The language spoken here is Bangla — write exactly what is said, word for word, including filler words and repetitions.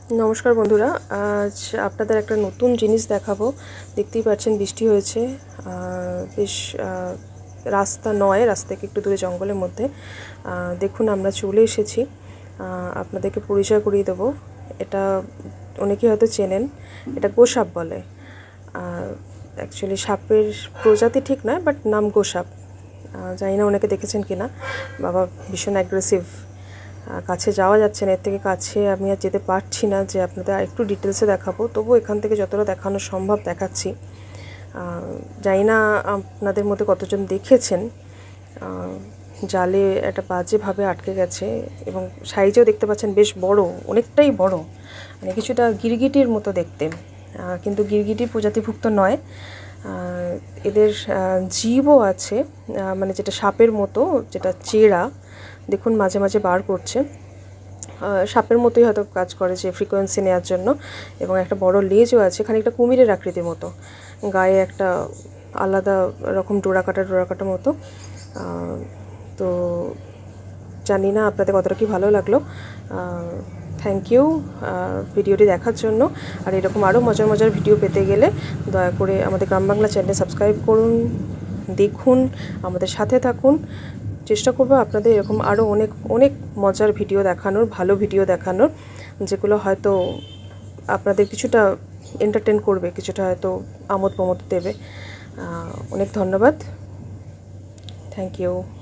নমস্কার বন্ধুরা, আজ আপনাদের একটা নতুন জিনিস দেখাবো। দেখতেই পাচ্ছেন বৃষ্টি হয়েছে, বেশ রাস্তা নয়, রাস্তা থেকে একটু দূরে জঙ্গলের মধ্যে। দেখুন আমরা চলে এসেছি, আপনাদেরকে পরিচয় করিয়ে দেবো। এটা অনেকেই হয়তো চেনেন, এটা গোসাপ বলে। অ্যাকচুয়ালি সাপের প্রজাতি ঠিক নয়, বাট নাম গোসাপ। জানি না অনেকে দেখেছেন কিনা। বাবা ভীষণ অ্যাগ্রেসিভ, কাছে যাওয়া যাচ্ছে না, এর থেকে কাছে আমি আর যেতে পারছি না যে আপনাদের আর একটু ডিটেলসে দেখাবো। তবু এখান থেকে যতটা দেখানো সম্ভব দেখাচ্ছি। জানি না আপনাদের মধ্যে কতজন দেখেছেন। জালে একটা বাজেভাবে আটকে গেছে এবং সাইজেও দেখতে পাচ্ছেন বেশ বড়, অনেকটাই বড়, মানে কিছুটা গিরগিটির মতো দেখতে, কিন্তু গিরগিটির প্রজাতিভুক্ত নয়। এদের জীবও আছে, মানে যেটা সাপের মতো, যেটা চেরা, দেখুন মাঝে মাঝে বার করছে। সাপের মতোই হয়তো কাজ করে, যে ফ্রিকোয়েন্সি নেওয়ার জন্য। এবং একটা বড় লেজও আছে, খানিকটা কুমিরের আকৃতির মতো, গায়ে একটা আলাদা রকম ডোরা কাটা ডোরা কাটার মতো। তো জানি না আপনাদের কতটা কি ভালো লাগলো। থ্যাংক ইউ ভিডিওটি দেখার জন্য। আর এরকম আরও মজার মজার ভিডিও পেতে গেলে দয়া করে আমাদের গ্রাম বাংলা চ্যানেলে সাবস্ক্রাইব করুন, দেখুন, আমাদের সাথে থাকুন। চেষ্টা করবো আপনাদের এরকম আরও অনেক অনেক মজার ভিডিও দেখানোর, ভালো ভিডিও দেখানোর, যেগুলো হয়তো আপনাদের কিছুটা এন্টারটেন করবে, কিছুটা হয়তো আমোদ প্রমোদ দেবে। অনেক ধন্যবাদ, থ্যাংক ইউ।